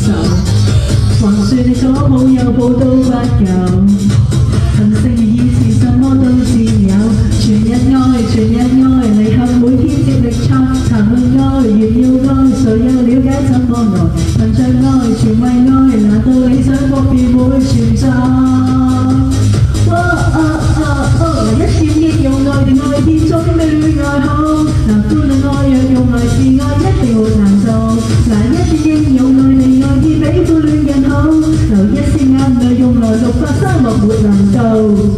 愁。還說你左抱右抱都不夠，曾誠如以前什麼都自由，全日愛全日愛，離合每天接力賽，談論愛炫耀愛，誰又了解怎麼愛？憑着愛全為愛，難道理想國便會存在？一點應用愛定愛天中的戀愛好，嗱歡樂愛若用來自愛，一定沒難做。嗱一點應用愛定愛天比歡戀更好，流一絲眼淚用來綠化沙漠沒難度。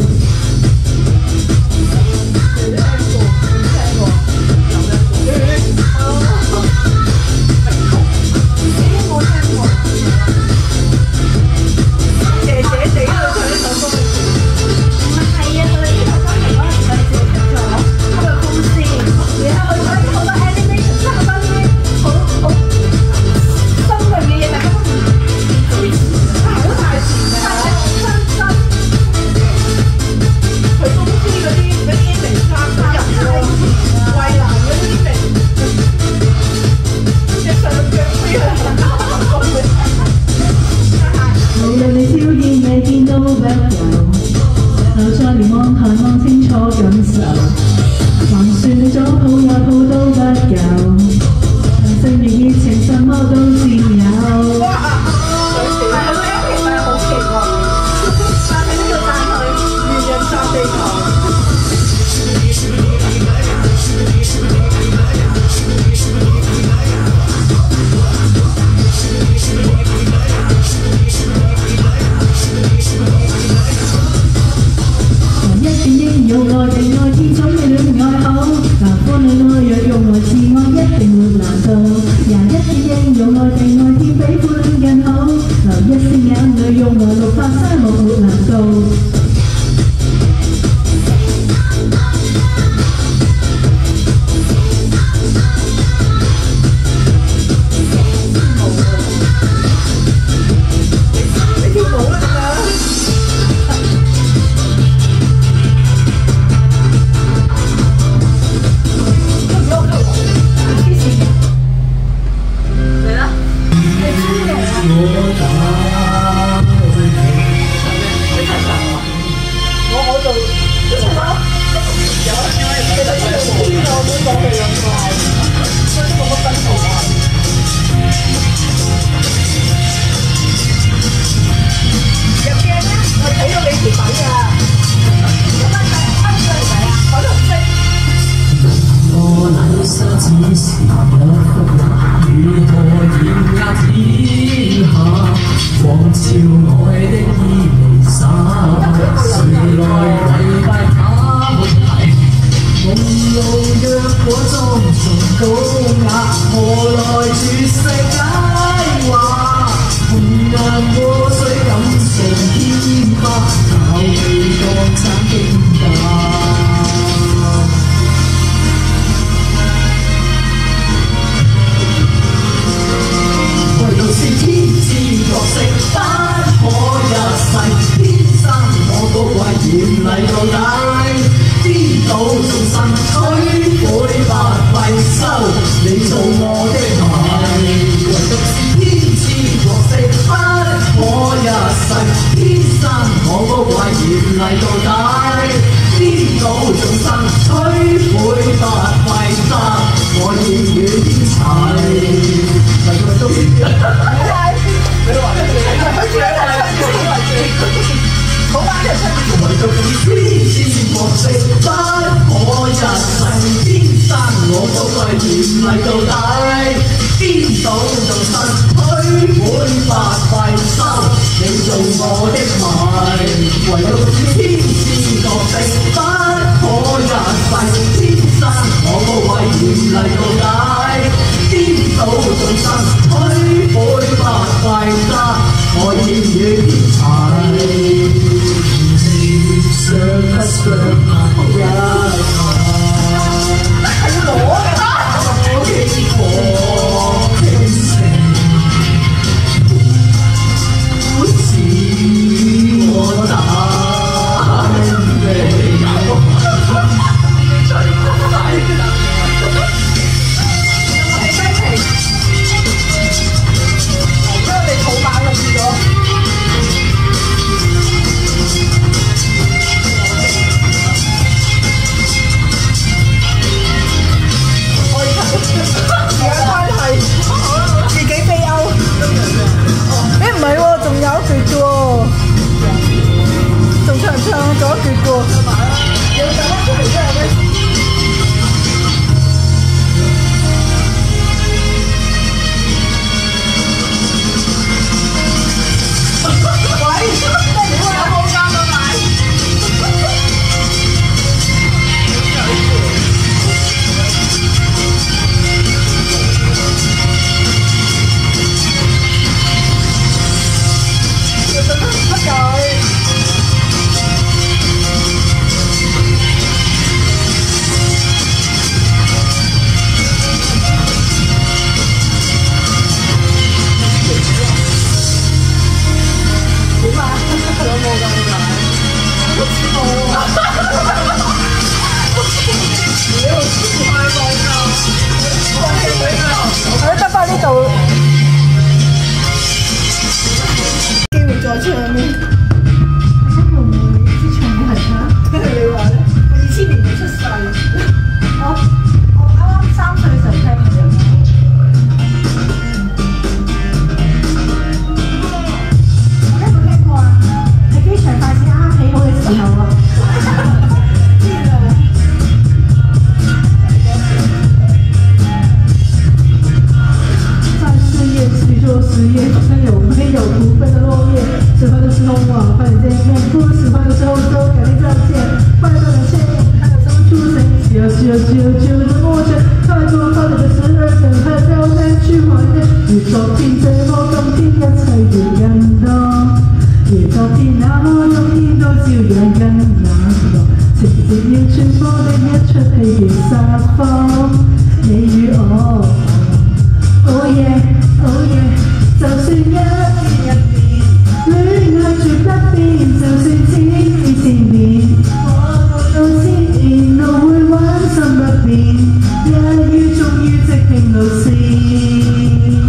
久的陌生，太多快乐的事儿等还較難去懷念。越昨天這麼今天，一切越更多。如昨天那麼今天都照樣更難過。情節要傳播的一出戲如撒謊，你與我。Oh yeah, oh yeah， 就算一天入面，戀愛絕不變，就算千變千變，我到千年路會玩心不變，一於終於即興路線。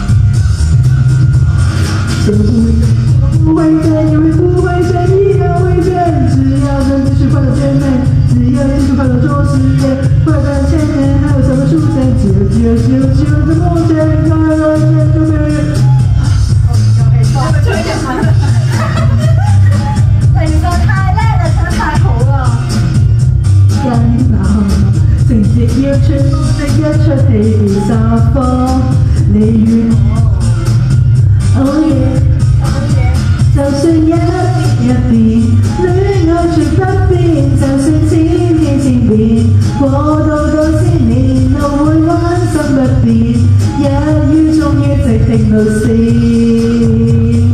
就不會變，也不會變，依然會變，只要人繼續快樂甜美，只要繼續快樂做實驗，快半千年還有什麼出現？只有這夢見，快樂變就沒人。其實太叻啦，唱得太好啦！跟那情節要傳的一出戲如撒謊，你與我。Oh yeah, oh yeah， 就算一天入面，戀愛絕不變，就算千變千變，過到千年路會玩心不變，一於終於直停路線。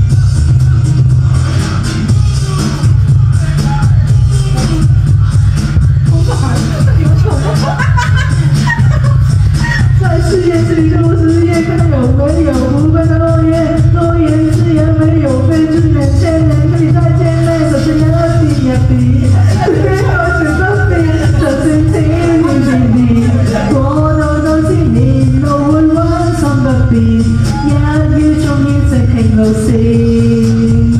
在事业最终事业看有没有不分的诺言，诺言誓言没有被执念，千年可以再见面，就是一比一比，最后只分别，这心情已经变，過到千年路會玩心不變，一於終於直停路線。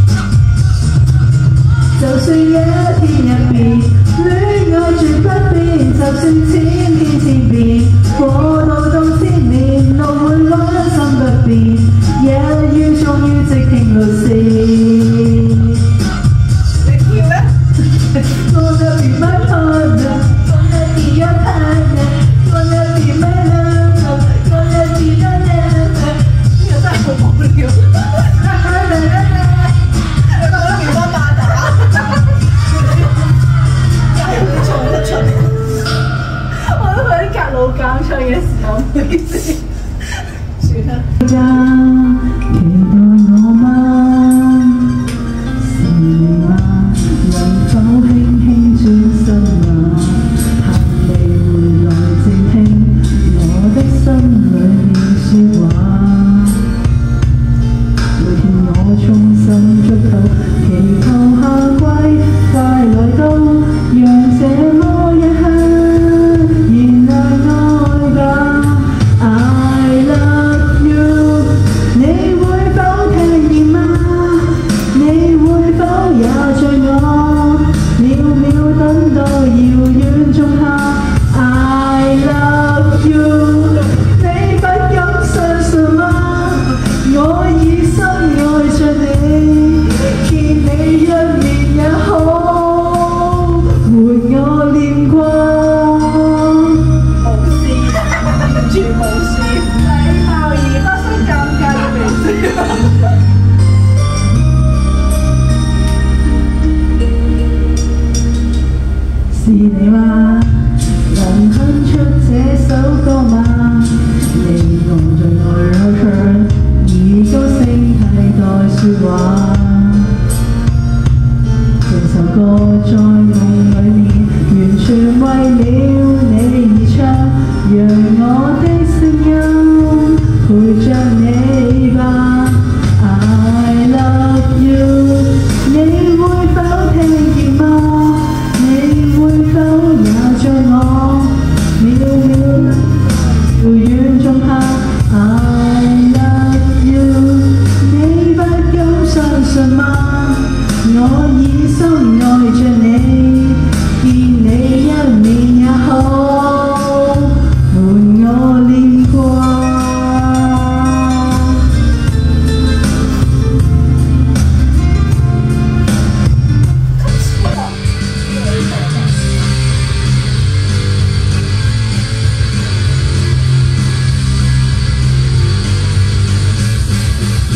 就算一天入面，戀愛絕不變，就算千變千變，過到千年路會玩心不變，一於終於直停路線。你跳咩？Gonna be my partner, gonna be your partner, gonna be my lover, gonna be your lover。呢個真係好無聊。你覺得棉花馬打？又會重得出嚟。我都覺得隔老監唱嘅時候唔好意思，算啦。期待我嗎？是你嗎？能否輕輕轉身啊？盼你回來靜聽我的心裏面説話。每天我衷心祝禱，祈求夏季快來到，讓這麼一刻燃亮愛吧。I love you， 你會否聽見嗎？你會否也像我，秒秒等待遙遠仲夏。I love you， 你不敢相信嗎？我已深愛着你，見你一面也好，換我念掛。無視，完全無視，禮貌而不失尷尬嘅微笑。是你嗎？能哼出這首歌嗎？你我在愛裏唱，以高聲替代説話。這首歌在夢裏面，完全為了你而唱，讓我的聲音陪着你吧。I love you， 你會否聽見嗎？你會否也像我，秒秒遙遠仲夏。I love you， 你不敢相信嗎？我已深愛着你，見你一面也好，換我念掛。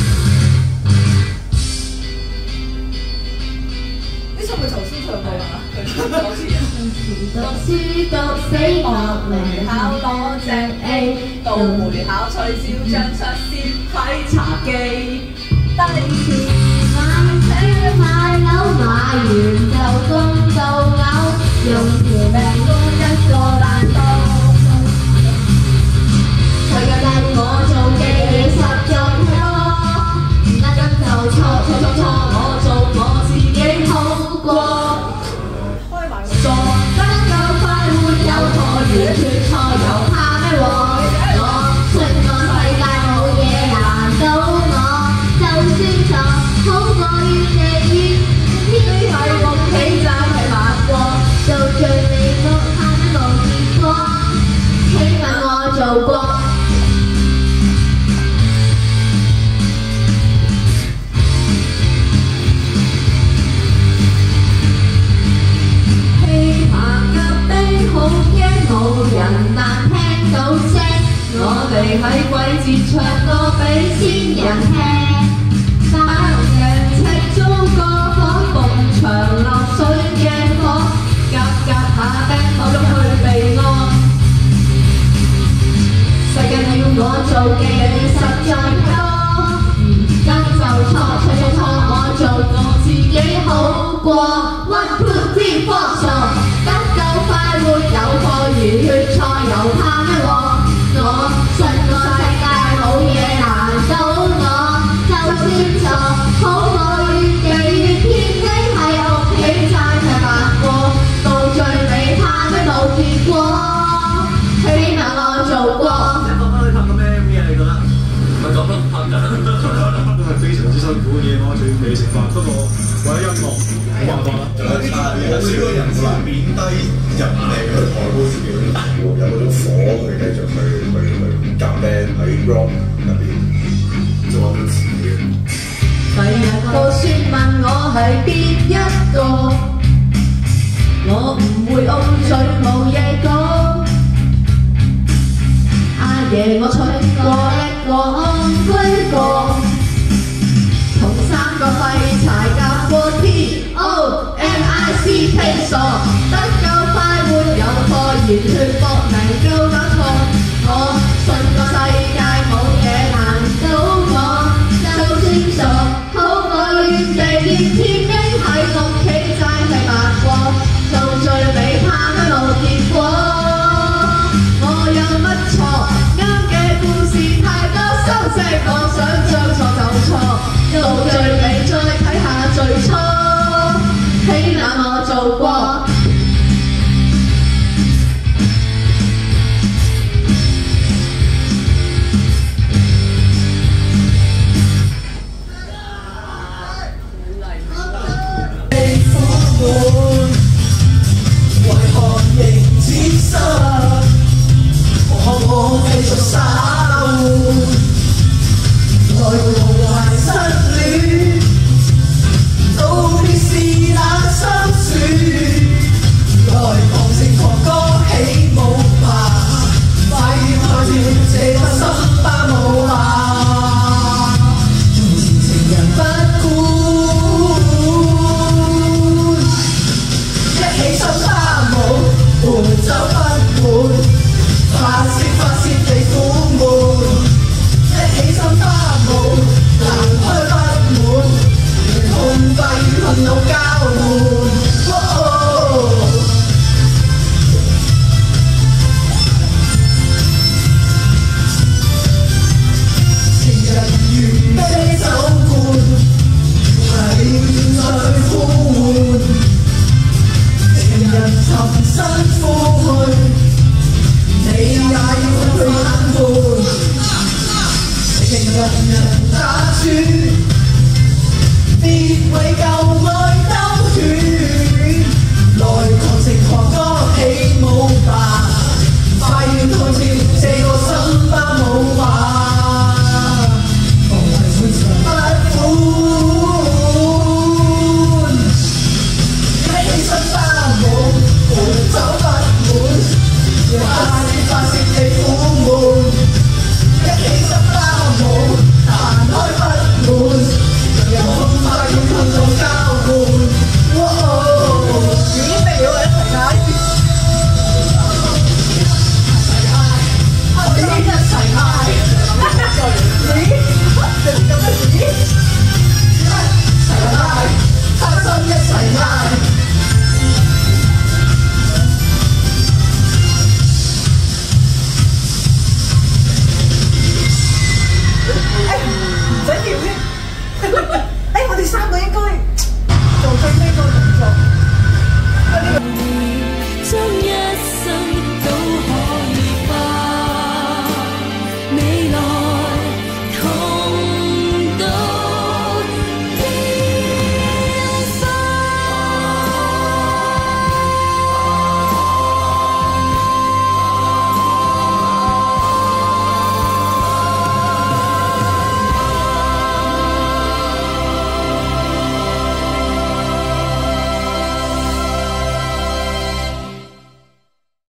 呢首咪頭先唱過啦。 讀書讀死我嚟考攞隻 A， 到會考取消張出先睇茶記。低時買車買樓買完就供到嘔，用條命供一個爛檔。佢嘅令我做嘅嘢實在太多，唔得咁就錯，我做我自己好過。傻得夠快活有錯與決錯又怕咩喎？我信個世界冇嘢難到我，就算錯好過怨地怨天係屋企齋係白過，到最尾都怕咩冇結果，起碼我做過。我哋喺鬼節唱歌俾千人聽，打人赤租個房，逢場落水鏡火，夾下釘口中去避安。世界要我做嘅嘢實在太多，唔跟就錯，我做我自己好過。One two three four， 傻得夠快活有課餘決賽又怕咩喎？我信個世界冇嘢難到我，就算錯好過怨地怨天機喺屋企齋係白過，到最尾怕咩冇結果，起碼我做過。 你講翻去拍過咩 MV 啊？你覺得？唔係講得拍㗎，都係非常之辛苦嘅嘢，我仲要未食飯。不過為咗音樂，冇辦法啦。 有少個人會貶低人哋去抬高自己，有嗰種火去繼續去夾 band 喺 rock 入邊做我自己。 第日個説問我係邊一個，我唔會噏嘴冇嘢講。阿爺我娶過一個安居過，同3個廢柴夾過 TOMICK 傻，得夠快活有課熱血搏命夠膽錯，我信個世界冇嘢難到我，就算傻好過怨地怨天經喺屋企齋係白過，到最尾怕咩冇結果，我有乜錯？啱嘅故事太多，收聲我想將錯就錯，到最尾再睇下最初，起碼我做過。 為何仍只失？我繼續耍換，來無壞失戀，到底是哪心酸？來狂情狂歌起舞吧，快點開跳這個心花舞吧，從前情人不管。起身花舞，伴奏不滿，發泄地苦悶。一起身花舞，能開不滿，痛快與憤怒交換。